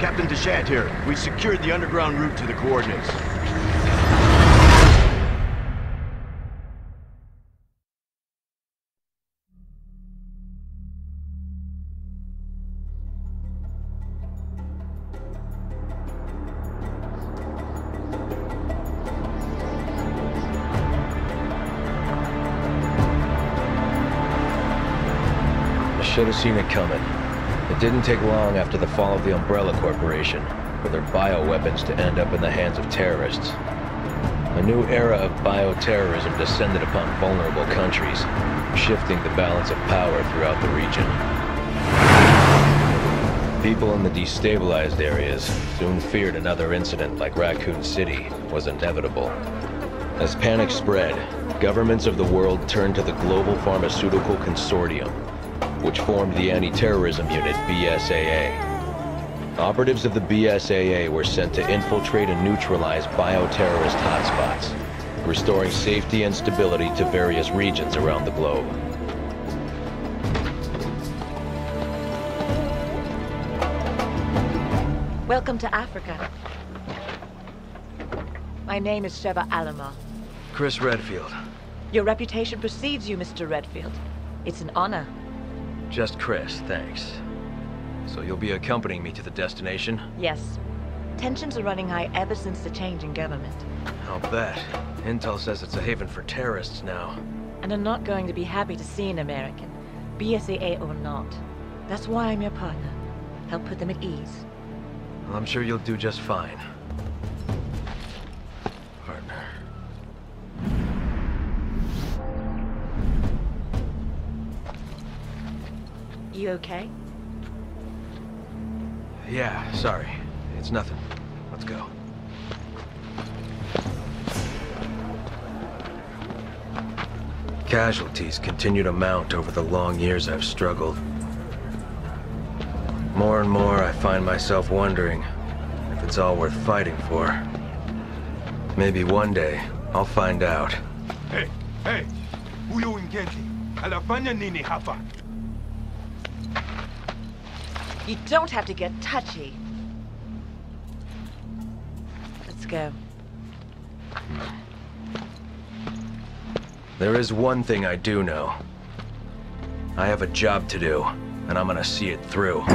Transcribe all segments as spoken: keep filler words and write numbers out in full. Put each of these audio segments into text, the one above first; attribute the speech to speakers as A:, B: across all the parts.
A: Captain Deshant here. We secured the underground route to the coordinates.
B: Should have seen it coming. It didn't take long after the fall of the Umbrella Corporation for their bioweapons to end up in the hands of terrorists. A new era of bioterrorism descended upon vulnerable countries, shifting the balance of power throughout the region. People in the destabilized areas soon feared another incident like Raccoon City was inevitable. As panic spread, governments of the world turned to the Global Pharmaceutical Consortium, which formed the anti-terrorism unit B S A A. Operatives of the B S A A were sent to infiltrate and neutralize bioterrorist hotspots, restoring safety and stability to various regions around the globe.
C: Welcome to Africa. My name is Sheva Alomar.
B: Chris Redfield.
C: Your reputation precedes you, Mister Redfield. It's an honor.
B: Just Chris, thanks. So you'll be accompanying me to the destination?
C: Yes. Tensions are running high ever since the change in government.
B: I'll bet. Intel says it's a haven for terrorists now.
C: And I'm not going to be happy to see an American, B S A A or not. That's why I'm your partner. Help put them at ease.
B: Well, I'm sure you'll do just fine. Partner.
C: You okay?
B: Yeah, sorry. It's nothing. Let's go. Casualties continue to mount over the long years I've struggled. More and more, I find myself wondering if it's all worth fighting for. Maybe one day, I'll find out.
D: Hey, hey! Huyo mgeni anafanya nini hapa?
C: You don't have to get touchy. Let's go.
B: There is one thing I do know. I have a job to do, and I'm gonna see it through.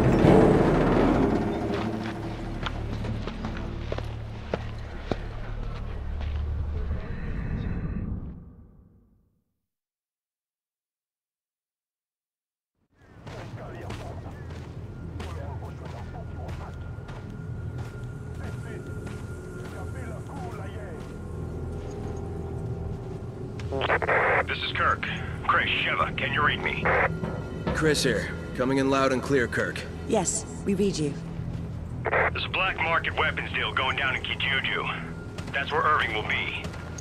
E: This is Kirk. Chris, Sheva, can you read me?
B: Chris here. Coming in loud and clear, Kirk.
F: Yes, we read you.
E: There's a black market weapons deal going down in Kijuju. That's where Irving will be.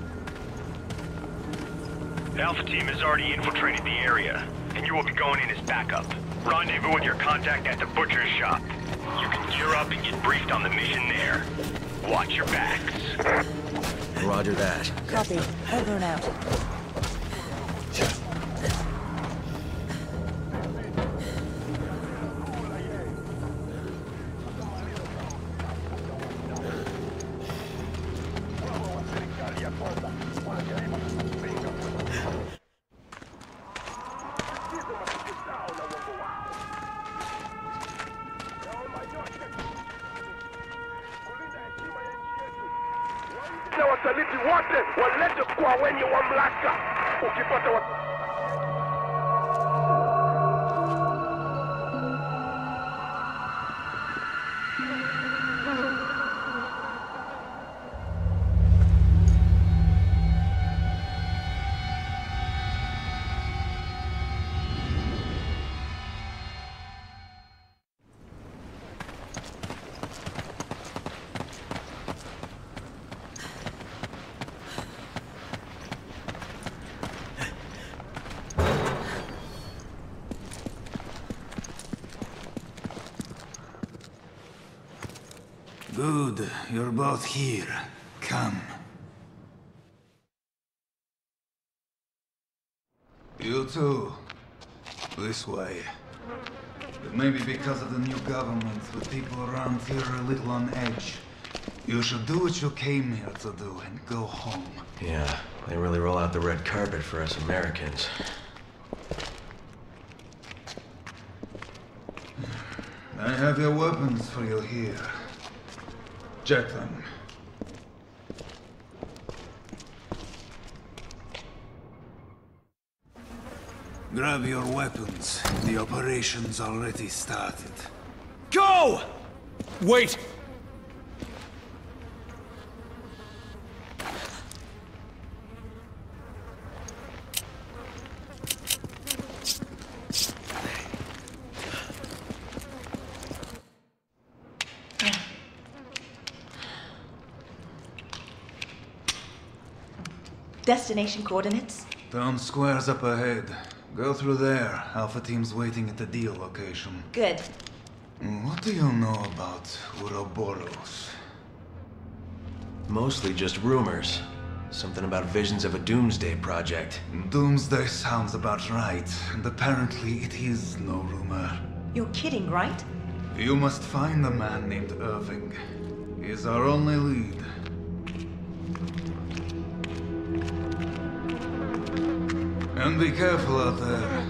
E: The Alpha team has already infiltrated the area, and you will be going in as backup. Rendezvous with your contact at the butcher's shop. You can gear up and get briefed on the mission there. Watch your backs.
B: Roger that.
F: Copy. Over and out.
D: Na wasaliti wote walete kwa wenye mamlaka. Ukipata wa...
G: Good, you're both here. Come. You too. This way. But maybe because of the new government, with people around here a little on edge. You should do what you came here to do and go home.
B: Yeah, they really roll out the red carpet for us Americans.
G: I have your weapons for you here. Check them. Grab your weapons. The operation's already started.
H: Go! Wait!
C: Destination coordinates?
G: Town square's up ahead. Go through there. Alpha team's waiting at the deal location.
C: Good.
G: What do you know about Ouroboros?
B: Mostly just rumors. Something about visions of a doomsday project.
G: Doomsday sounds about right, and apparently it is no rumor.
C: You're kidding, right?
G: You must find a man named Irving. He is our only lead. And be careful out there.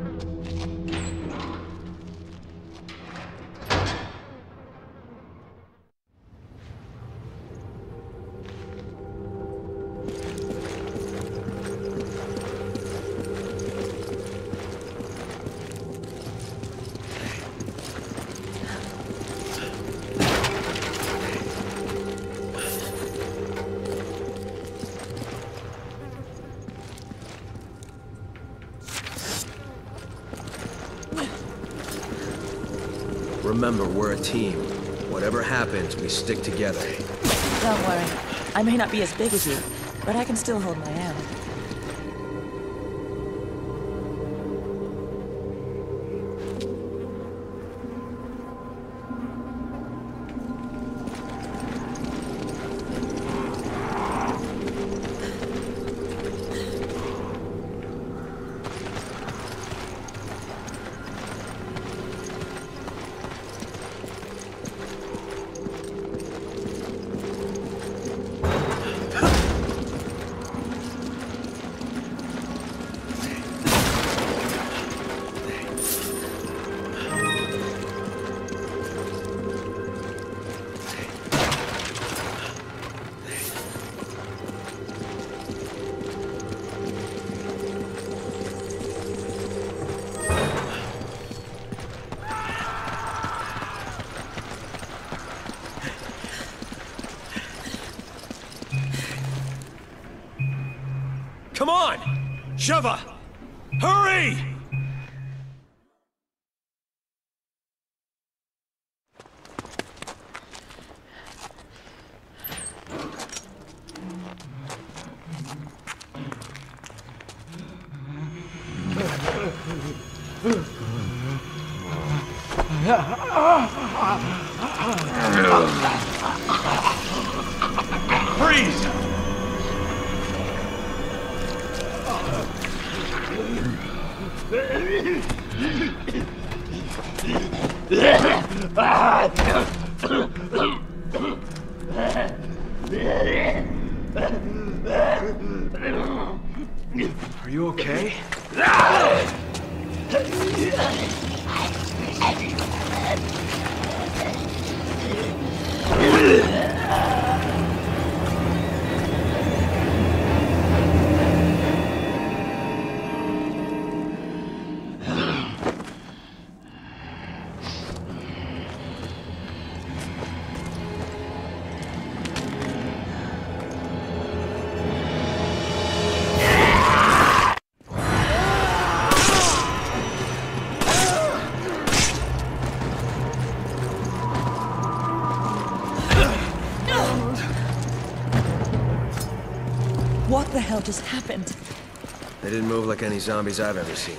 B: Remember, we're a team. Whatever happens, we stick together.
F: Don't worry. I may not be as big as you, but I can still hold my own.
H: Come on! Sheva! Hurry! Freeze!
B: Are you okay?
F: What the hell just happened?
B: They didn't move like any zombies I've ever seen.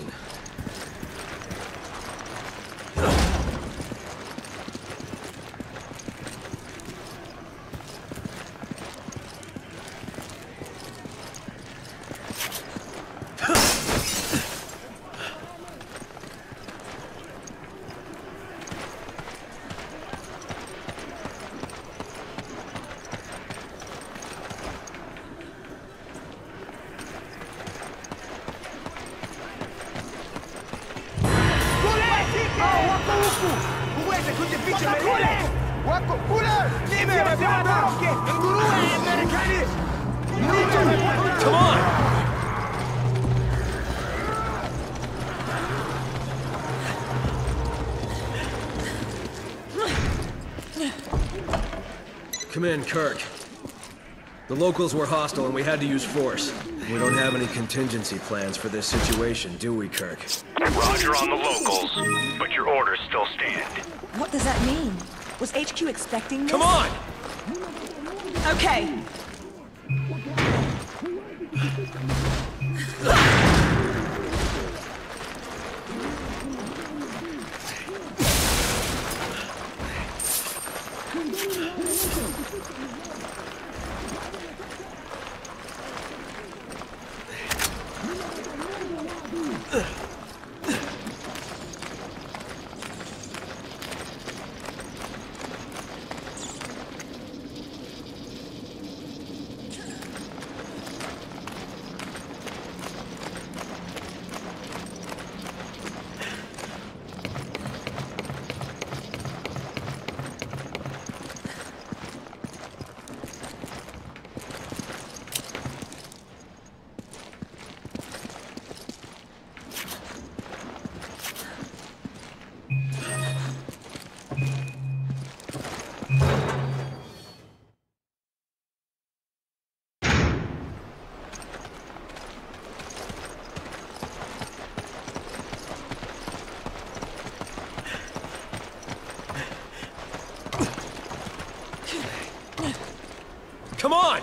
I: Uweze kujificha mbele. Wako kule. Nimepata. Nguruwe Marekani.
H: Come on! Come in, Kirk. The locals were hostile and we had to use force. We don't have any contingency plans for this situation, do we, Kirk?
E: Roger on the locals, but your orders still stand.
F: What does that mean? Was H Q expecting this?
H: Come on!
F: Okay.
H: Come on!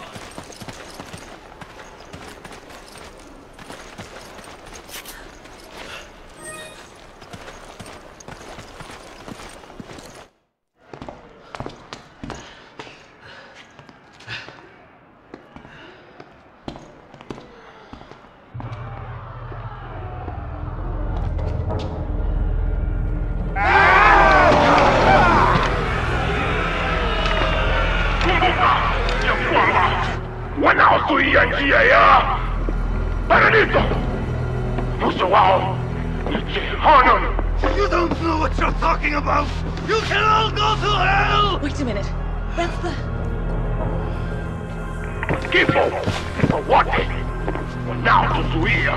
D: Wanaozuia njia ya paradiso, mwisho wao ni jehanamu.
G: You don't know what you're talking about! You can all go to hell!
C: Wait a minute. That's the...
D: Kifo kwa wote wanaotuzuia.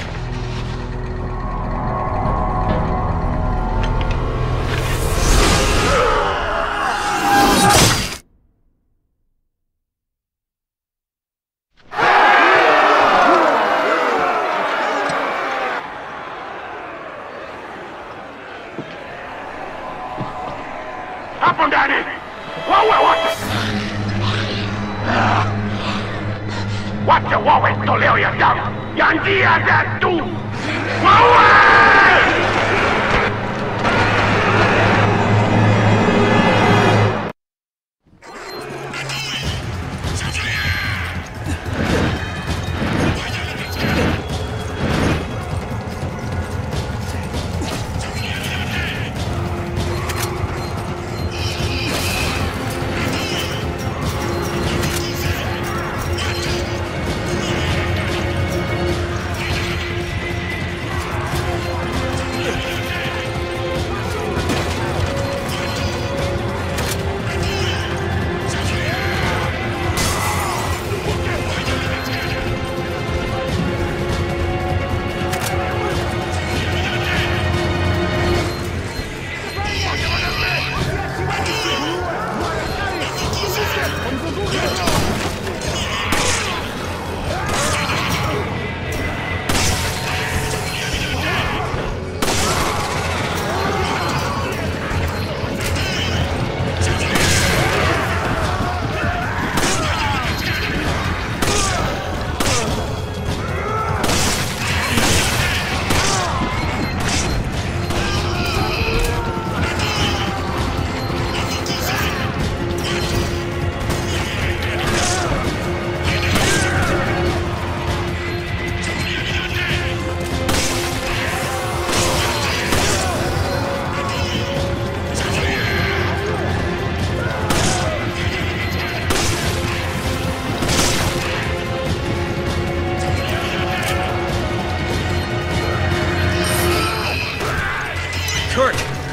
D: Hapo ndani wawe wote, wacha wawe toleo ya damu ya njia zetu, wawe!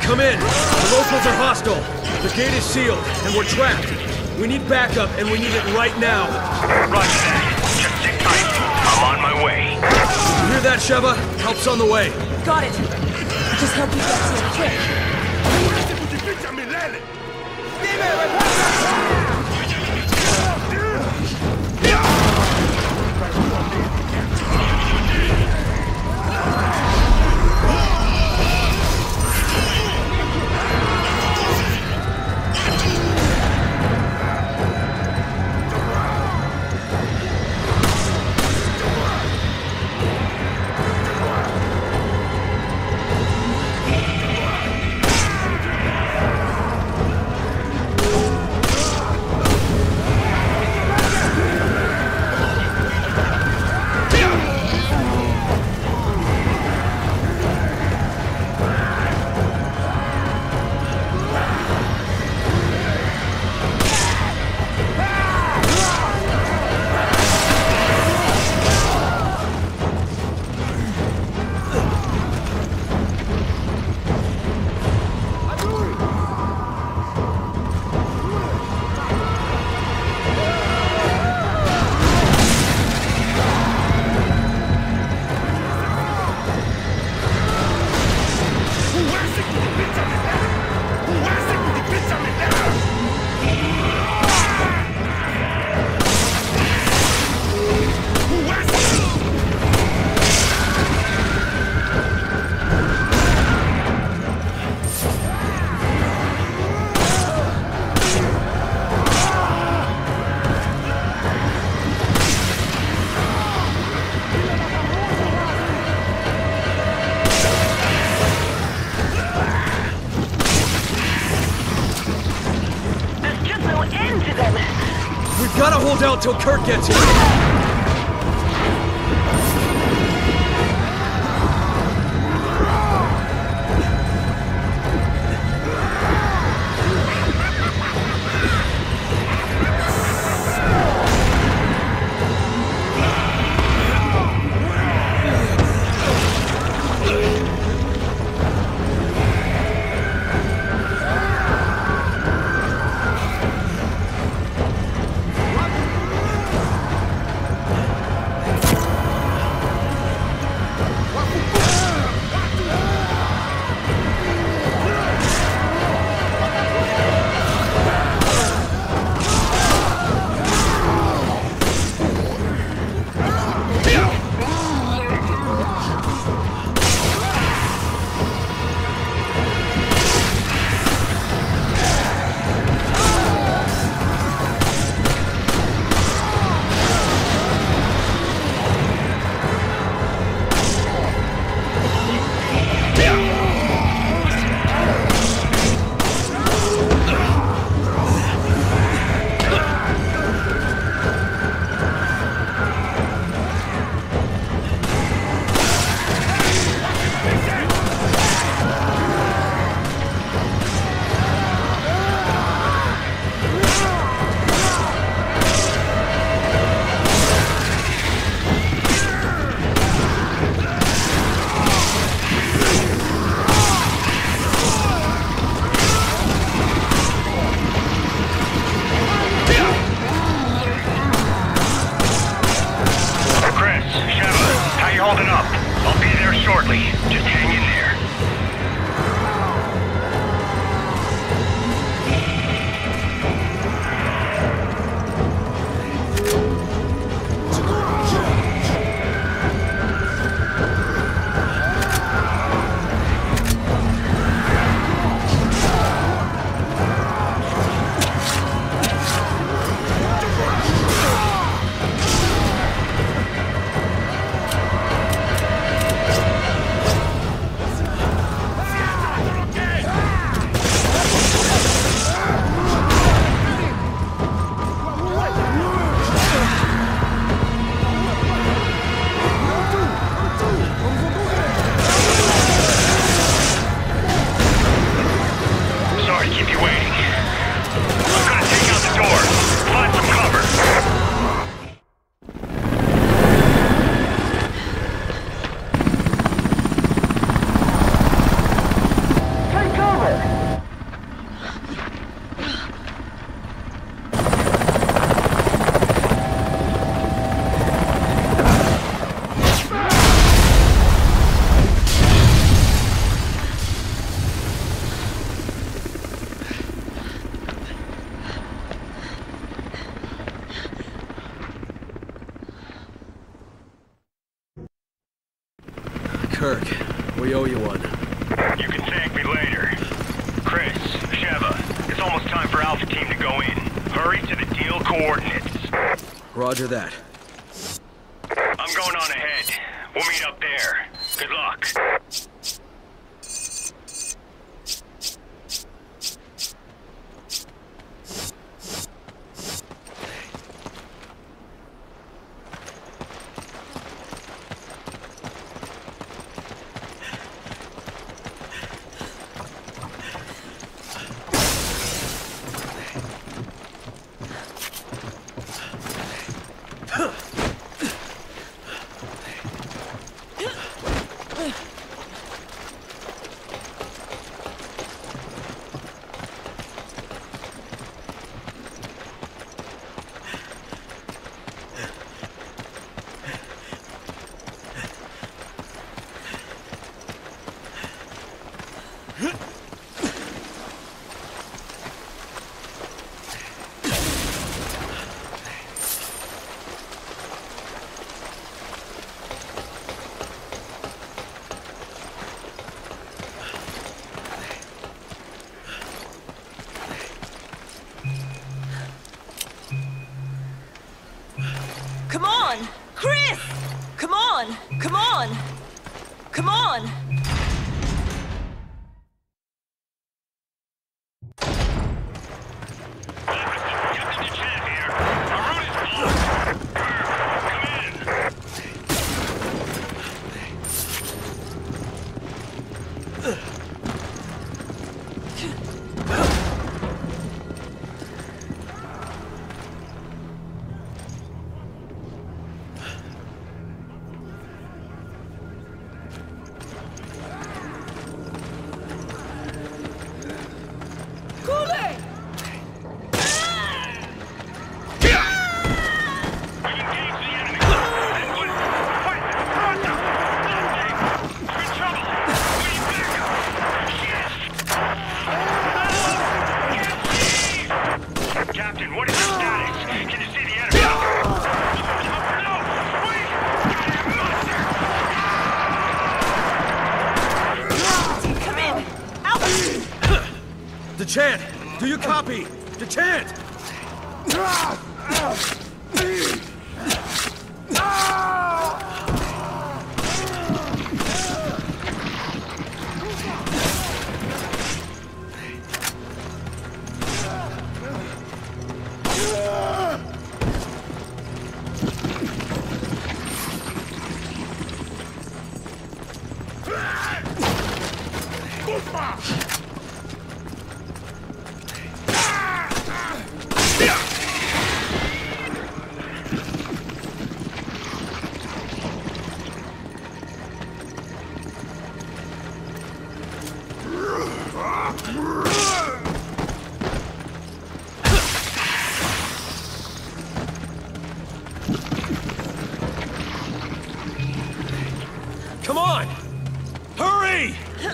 H: come in. The locals are hostile. The gate is sealed, and we're trapped. We need backup, and we need it right now.
E: Roger that. Just sit tight. I'm on my way.
H: You hear that, Sheva? Help's on the way.
F: Got it. Just help you get here quick.
H: Gotta hold out till Kurt gets here.
I: Take cover!
H: Kirk. We owe you one.
E: You can thank me later. Chris, Sheva, it's almost time for Alpha Team to go in. Hurry to the deal coordinates.
H: Roger that.
E: I'm going on ahead. We'll meet up there. Good luck.
F: Come on! Chris! Come on! Come on! Come on!
H: Dechant! Do you copy? Dechant! Come on! Hurry!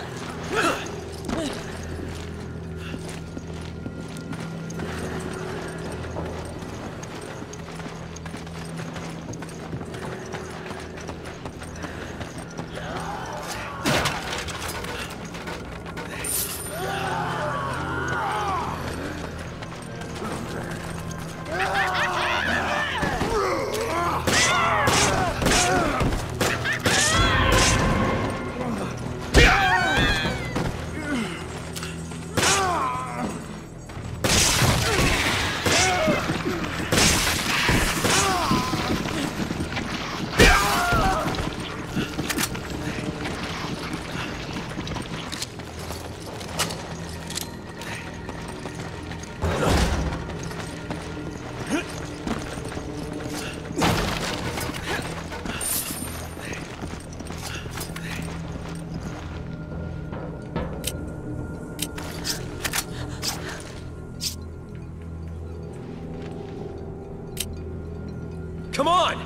H: Come on!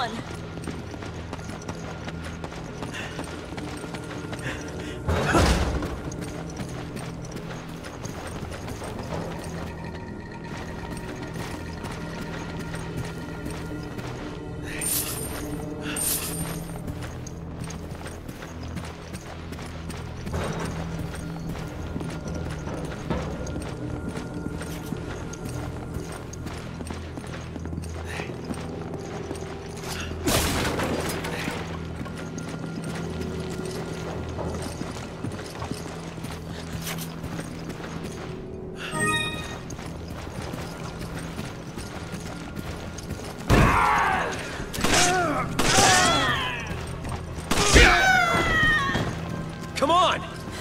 F: on!
H: Come on!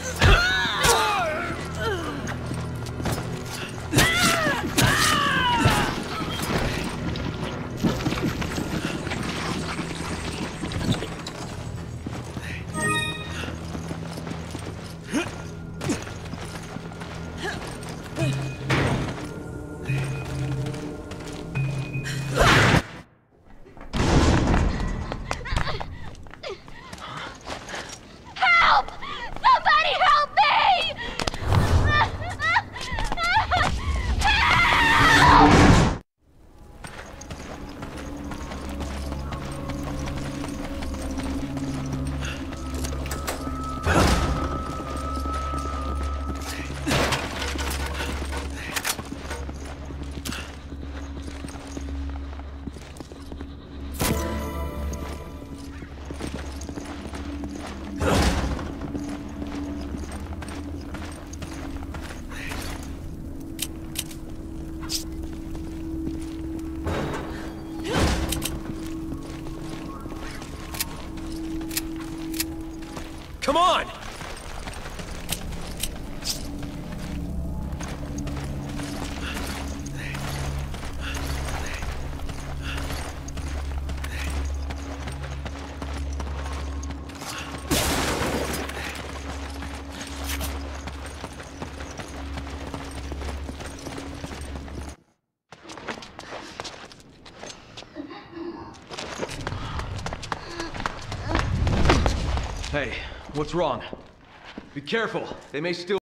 H: Come on!
J: Hey, what's wrong? Be careful. They may still